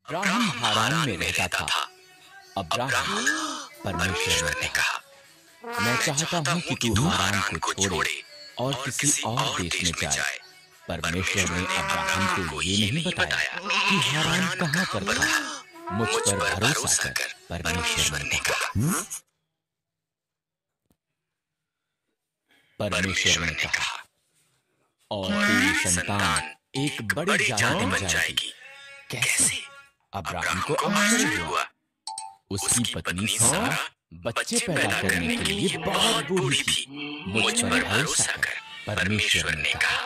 Abraham Haran में रहता था। अब्राहम, परमेश्वर ने कहा, मैं चाहता हूं कि तू हारान को छोड़े और किसी और देश में जाए। परमेश्वर ने अब्राहम को ये नहीं बताया कि हारान कहां पर था। मुझ पर भरोसा कर, परमेश्वर ने कहा। परमेश्वर ने कहा, और तेरी संतान एक बड़ी जाति बन जाएगी। कैसे? अब्राहम को आश्चर्य हुआ। उसकी पत्नी सारा बच्चे पैदा करने के लिए बहुत बूढ़ी थी। मुझ पर भरोसा कर, परमेश्वर ने कहा।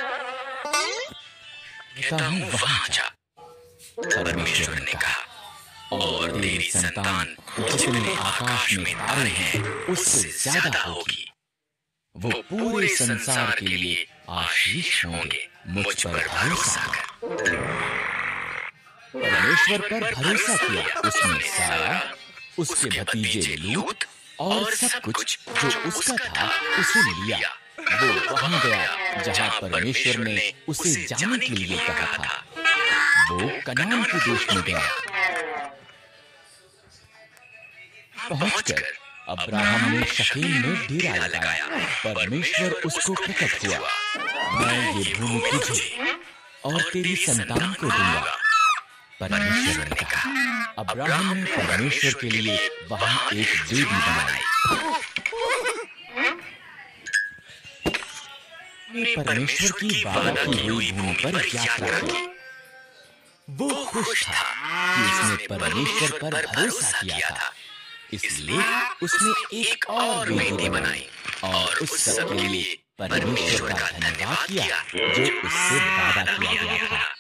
कहता हूं वहां जा, परमेश्वर ने कहा, और तेरी संतान जितने आकाश में तारे हैं उससे ज्यादा होगी। वो पूरे संसार के लिए आशीष होंगे। मुझ पर भरोसा कर। परमेश्वर पर भरोसा किया उसने सारा, उसके भतीजे लूत और सब कुछ जो उसका था उसे लिया। वो वहां गया जहां परमेश्वर ने उसे जाने के लिए कहा था। वो कनान के देश में गया। पहुंचकर अब्राहम ने शकेम में डेरा लगाया। परमेश्वर उसको प्रकट हुआ। मैं ये भूमि तुझे और तेरी संतान को दूंगा, परमेश्वर ने कहा। अब्राहम ने परमेश्वर के लिए वहां एक वेदी बनाई। परमेश्वर की वादा की हुई भूमि पर यात्रा की। वो खुश था कि उसने परमेश्वर पर भरोसा किया था, इसलिए उसने एक और वेदी बनाई और उस सब के लिए परमेश्वर का धन्यवाद किया जो उससे वादा किया गया था।